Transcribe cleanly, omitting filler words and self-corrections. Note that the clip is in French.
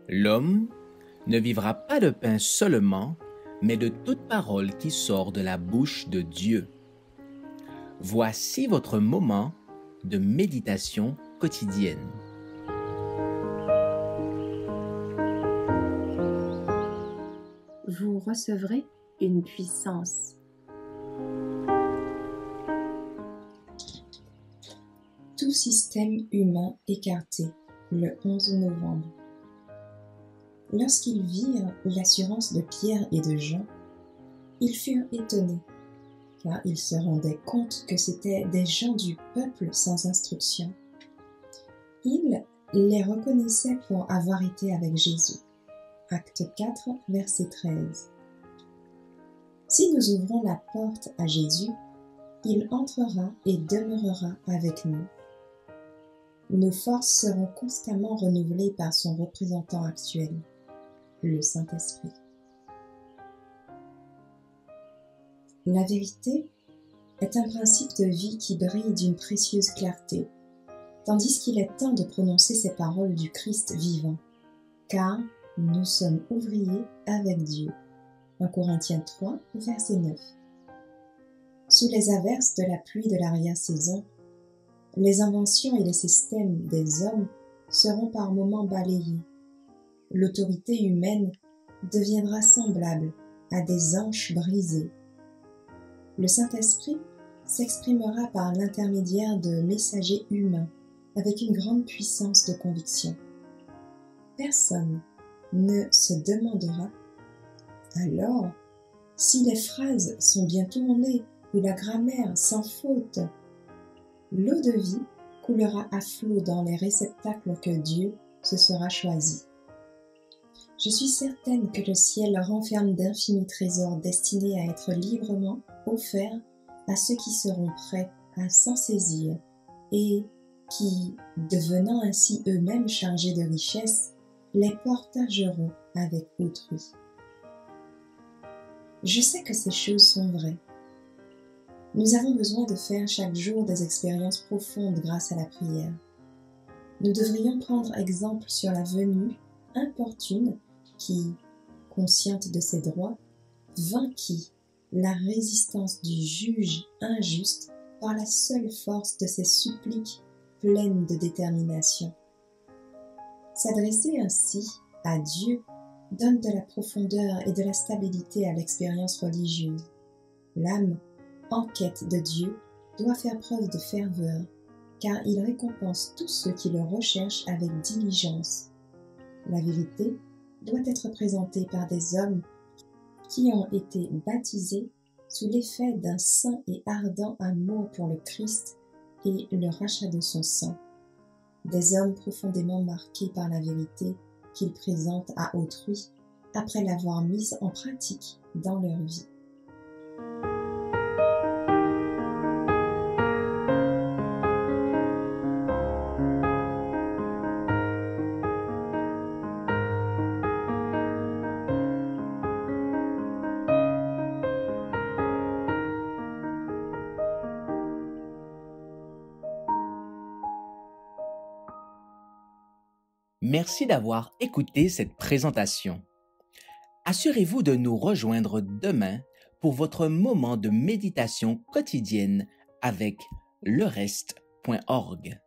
L'homme ne vivra pas de pain seulement, mais de toute parole qui sort de la bouche de Dieu. Voici votre moment de méditation quotidienne. Vous recevrez une puissance. Tout système humain écarté, le 11 novembre. Lorsqu'ils virent l'assurance de Pierre et de Jean, ils furent étonnés, car ils se rendaient compte que c'étaient des gens du peuple sans instruction. Ils les reconnaissaient pour avoir été avec Jésus. Acte 4, verset 13. Si nous ouvrons la porte à Jésus, il entrera et demeurera avec nous. Nos forces seront constamment renouvelées par son représentant actuel, le Saint-Esprit. La vérité est un principe de vie qui brille d'une précieuse clarté, tandis qu'il est temps de prononcer ces paroles du Christ vivant, car nous sommes ouvriers avec Dieu. 1 Corinthiens 3, verset 9. Sous les averses de la pluie de l'arrière-saison, les inventions et les systèmes des hommes seront par moments balayés. L'autorité humaine deviendra semblable à des anches brisées. Le Saint-Esprit s'exprimera par l'intermédiaire de messagers humains avec une grande puissance de conviction. Personne ne se demandera alors si les phrases sont bien tournées ou la grammaire sans faute. L'eau de vie coulera à flot dans les réceptacles que Dieu se sera choisi. Je suis certaine que le ciel renferme d'infinis trésors destinés à être librement offerts à ceux qui seront prêts à s'en saisir et qui, devenant ainsi eux-mêmes chargés de richesses, les partageront avec autrui. Je sais que ces choses sont vraies. Nous avons besoin de faire chaque jour des expériences profondes grâce à la prière. Nous devrions prendre exemple sur la venue importune qui, consciente de ses droits, vainquit la résistance du juge injuste par la seule force de ses suppliques pleines de détermination. S'adresser ainsi à Dieu donne de la profondeur et de la stabilité à l'expérience religieuse. L'âme, en quête de Dieu, doit faire preuve de ferveur, car il récompense tous ceux qui le recherchent avec diligence. La vérité doit être présentée par des hommes qui ont été baptisés sous l'effet d'un saint et ardent amour pour le Christ et le rachat de son sang. Des hommes profondément marqués par la vérité qu'ils présentent à autrui après l'avoir mise en pratique dans leur vie. Merci d'avoir écouté cette présentation. Assurez-vous de nous rejoindre demain pour votre moment de méditation quotidienne avec lereste.org.